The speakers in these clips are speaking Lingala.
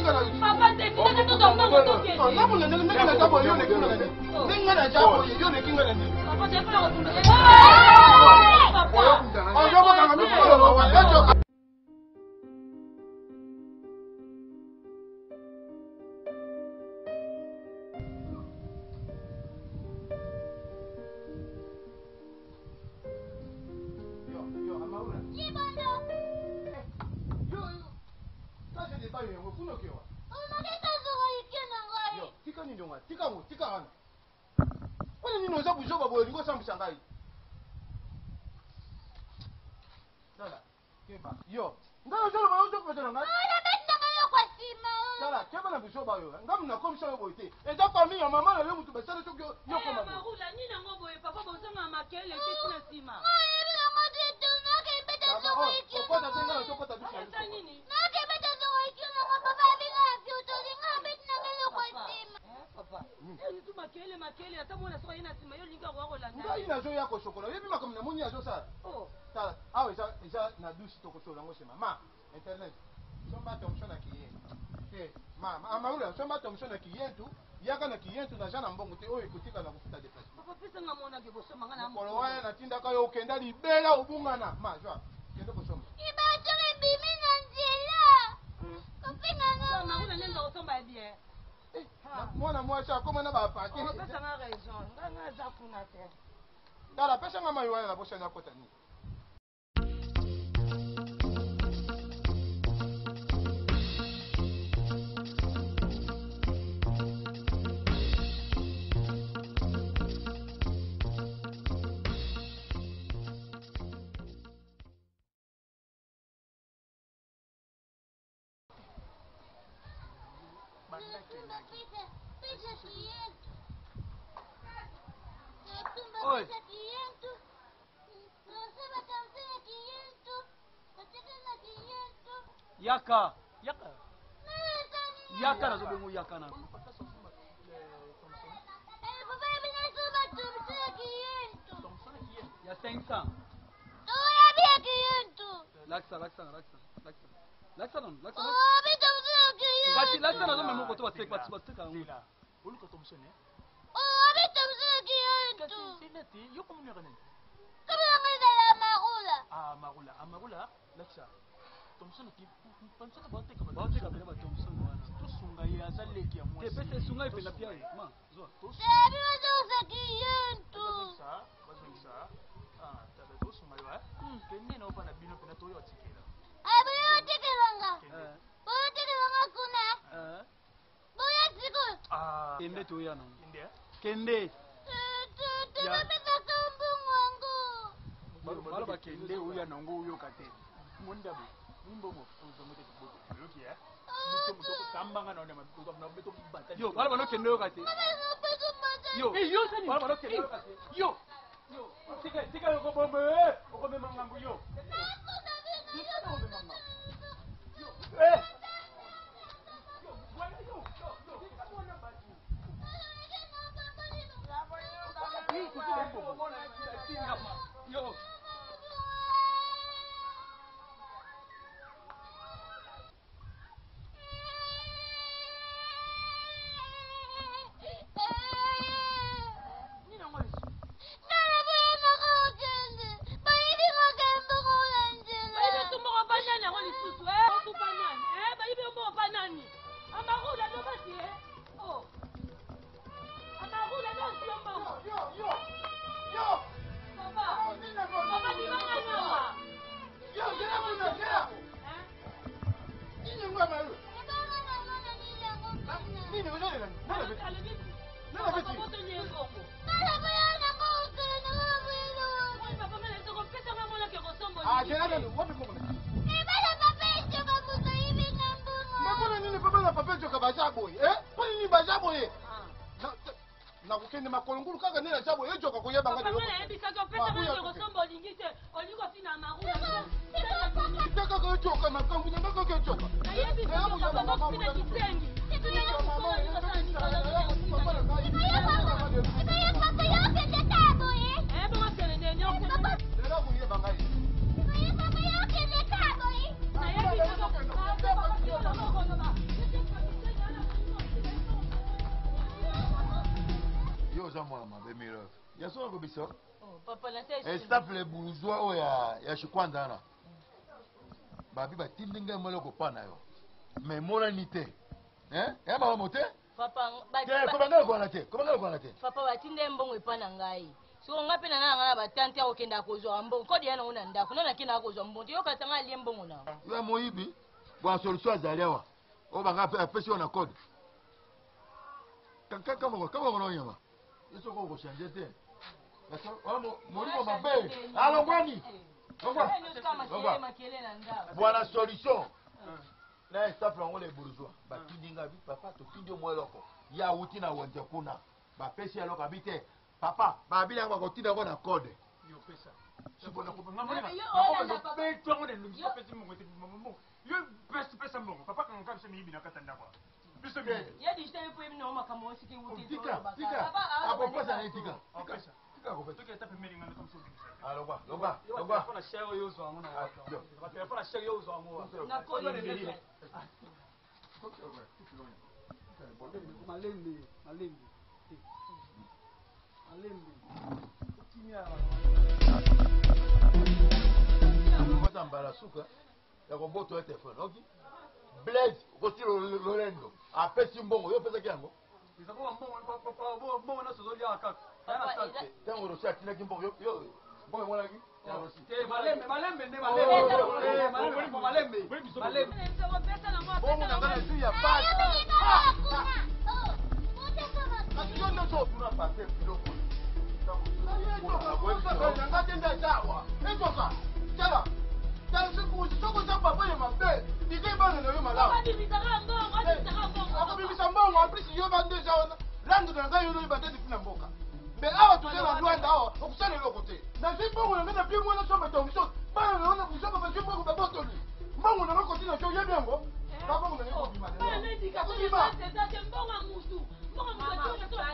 Papa, c'est qui que tout en haut de Non, non, non, non, yo, ngalo jolo bayo joko betana ngai. Ona betna ngalo kwa sima. Sala, keba na biso bayo. Ngam na komisa yo boite. E da famille ya mama le mutu besala to yo koma. Marula ni na ngobo e papa bosanga makele kitina sima. Ngai na ngodi to na ke beta so iki. Ko ta tenga to ko ta biso. Sasa nini? Na ke beta so iki na papa binga fioto linga betna ngalo kwa sima. Papa. Ni tu makele ata mona so ina sima yo linga kwa rolanda. Ngai na zo ya ko chokola. Yebi makamna muni ya zo sa. Oh. Sala, awe isa na douche to ko chola ngo sema. Ma, internet. Somba tomshona kiye. Eh, ma, amaula somba tomshona kiye tu. Yaka na kiyentu na jana mbongo te oyo ekutika na kufuta déplacement. Papa pesa nga mona ke bosoma nga na mokolo wana natinda ka yo okenda libela obungana. Ma, jwa. Kende kosoma. Ibato bimi na nzela. Kopinga nga. Marula nenda osomba bien. Mwana mwasi akoma na ba pati. Pesa nga raison. Nga za kuna te. Tala pesa nga mayo wana na bosha na kota ni. Oi. Yaka na zobe mu yaka na. Ya 500. Laksa. Kati laksa na zobe mu ko to ba tek ba tek an. Oluka Thompson eh? Sinati, yo como ni ganin. Marula, laksa. Thompson ki Thompson ba tek ba Thompson wana. To sunga ya zaleki ya mwasi. Te pese sunga ipe na pia. Ma, zo. To sunga. Ah, ta to sunga yo. Kenne na opa na bino pena to yo tikela. Kende to ya no. India? Kende. Balo ba kende uya na ngo uyo kate. Munda bo. Mumbo mo. Uzomote kiboto. Loki eh. Muto kambanga na mabuto na beto bata. Yo, balo balo kende yo kate. Yo. Yo sani. Balo balo kende yo kate. Yo. Tika yo ko bombe. O ko me mangambu yo. Eh. Yo. Nakukende makolongulu kaka nena chabo ejoka kuyeba ngati. Papa mwana ebisa ko pesa nga kosomba olingite oliko tina Marula. Kaka ko ejoka makangu nyanga ko ejoka. Ebisa ko papa ko tina kitengi. Papa ça moi ma bemiro. Ya so ko biso. Oh papa na tête. Et stop les bourgeois o ya shikwanda na. Babi ba tindinga moloko pana yo. Mais moranité. Hein? Ya ba moté? Papa ba Comment ko na te? Comment ko na te? Papa ba tinde mbongo epana ngai. So ngapi na ngana ba tante okenda kozwa mbongo. Kodi yana una ndako. Nana kina kozwa mbongo. Yo katanga ali mbongo na. Yo moyibi. Bon solution azaliwa. O ba ngapi apesi na code. Kama ko nyama. Eso ko changer te. Molimo mabe. Alors kwani? Voilà solution. Là stop là les bourgeois. Ba tindinga bi papa to tindi mo eloko. Ya wuti na wonje kuna. Ba pesi eloko abite. Papa, ba bi ngwa ko tinda ko na code. Yo pesa. Sibona ko ngamona. Ngako be tongo de lungi pesa mo ngoti mo. Yo pesa mo. Papa kan ngapse mi bi na katanda kwa. Biso mi. Ya di tele po imi na oma kama osiki wuti. Tika. Apo pesa na tika. Tika ko Toke ta pemeli ngana comme ça. Alors quoi? Logba. Fona share yo zo amuna. Ba telefona share yo zo amuna. Na ko ni ngeli. Malembe. Kimia. Kwa mbala suka. Ya ko boto telefone. Okay? Blade ko tiro lolendo. Apesi mbongo yo pesa kyango. Isakuwa mbongo na sozo ya kaka. Tango rosia tina kimbongo yo. Mbongo mwana ki? Malembe. Mbongo na ngana tu ya basi. Akiona to tuna pate kiloko. Ngakenda sawa. Ezoka. Chala. Chala siku chapa pale mabe. Dike bana na yo malawa. Akabibisa mbongo apisi yo bande jaona. Randu na ngayo yo bande difuna mboka. Mais awa tozela na Rwanda awa okusana eloko te. Na zimbongo na ngana pio mwana somba to miso. Bana naona kusoma ba zimbongo ba botoli. Mbongo na ngoko tina cho yebi yango. Baba ngona ngoko bima. Bana ndika kuliba. Tete mbongo ngusu. Mbongo ngusu to.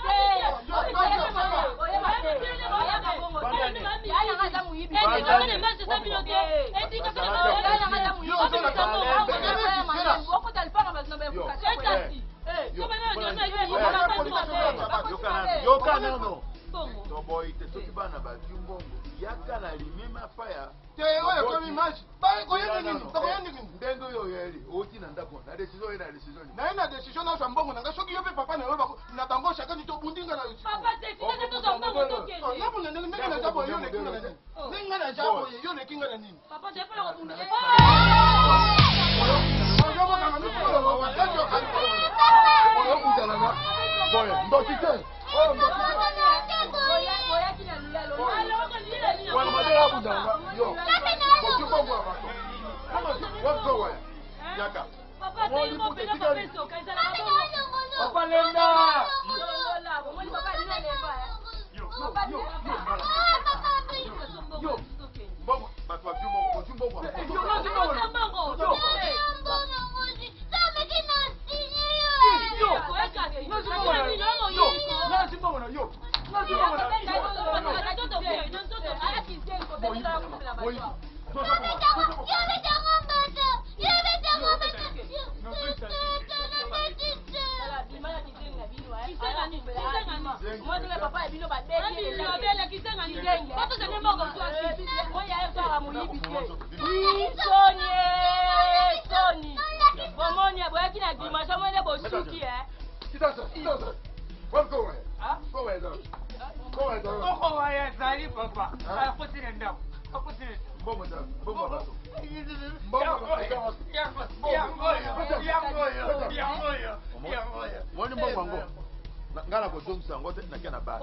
Ngana ko dom sango te na kana ba.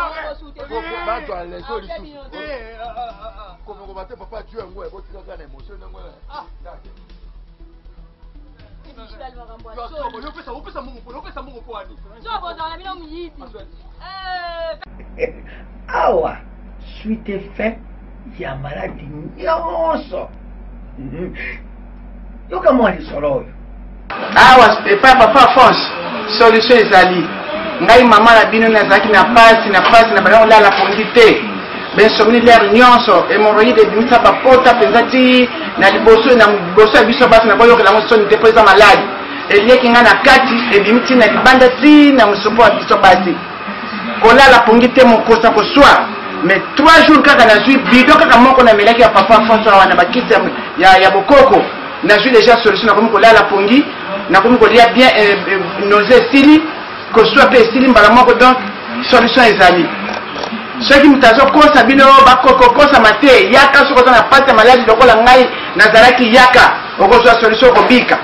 Bato ale so li tu. Ko mo bate papa tu ngwe ko tika kana emotion ngwe. Awa suite fait ya maladi nyonso. Yoka mwali solo. Awa papa France solution ezali. Ngai mama na bino nazaki na pasi na bana la pondi te. Ben somni l'air nyonso hémorroïde bimisa bapota pezati na liboso biso basi na boyo kala mosoni te pesa maladi. Elieki nga na kati ebimiti na libanda ti na musopo biso basi. kolala pongi te mokosa koswa mais 3 jours kaka nazwi bido kaka moko namelaki ya papa François wana bakiti ya bokoko nazwi déjà solution nakomi kolala pongi nakomi kolia bien nausée esili koswa mpe esili mbala moko donc solution ezali soki moto azokosa bino bakokokosama te yaka soki oza na pasi ya maladi lokola ngai nazalaki yaka okozwa solution okobika.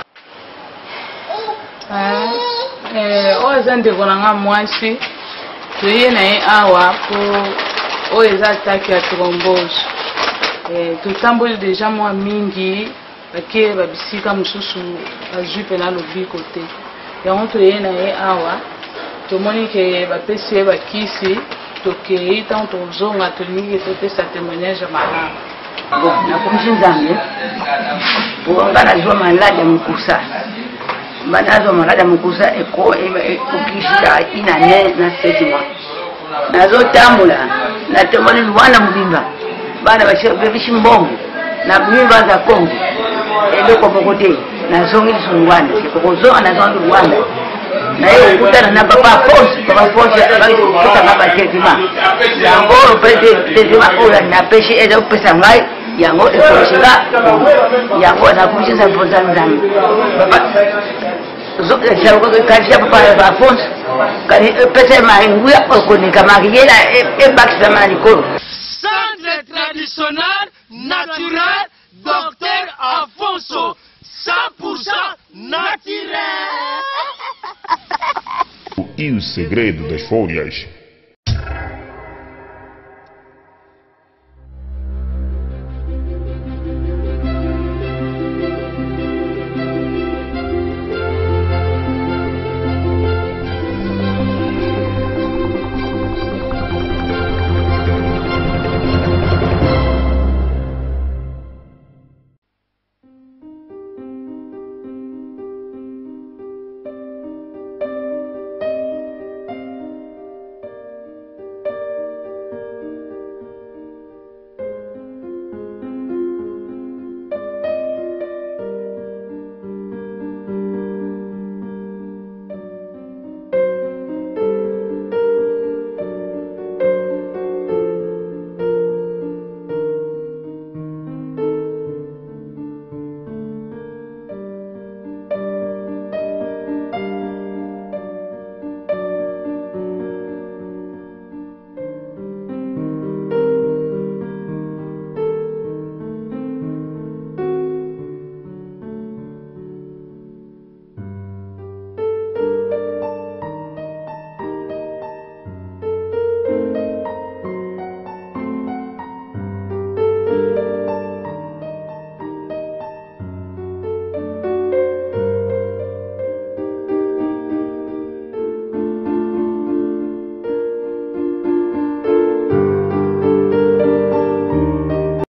Oyo eza ndeko na nga mwasi toye na ye awa po oyo eza ataki ya thrombose totamboli deja mwa mingi bake babisika mosusu bazwi mpena lobiko te yango toye na ye awa tomoni ke bapesi ye bakisi tokei ntango tozonga tolingi topesa témoignage ya malamu. Nakomisi nzambe nga nazwa maladi ya mokusa nazwa maladi ya mokusa ekokisisa inane na 7 mois nazotambola natomoni Luanda mobimba bana bebisi mbongo na bimba za Kongo eloko moko te nazongi liso Luanda ekokozonga nazongi Luanda naye okutana na papa Fonse bakitokanga batraitement yango traitement oyo napesi eza kopesa ngai yango ekosinga yango nakumisisa mpoza nzambe kalisia papa Fonse kani epesa mahinguya okonika makiyela ebakisama na likolo. Centre traditionnel naturel Dr Afonso 100% naturel. E o segredo das folhas.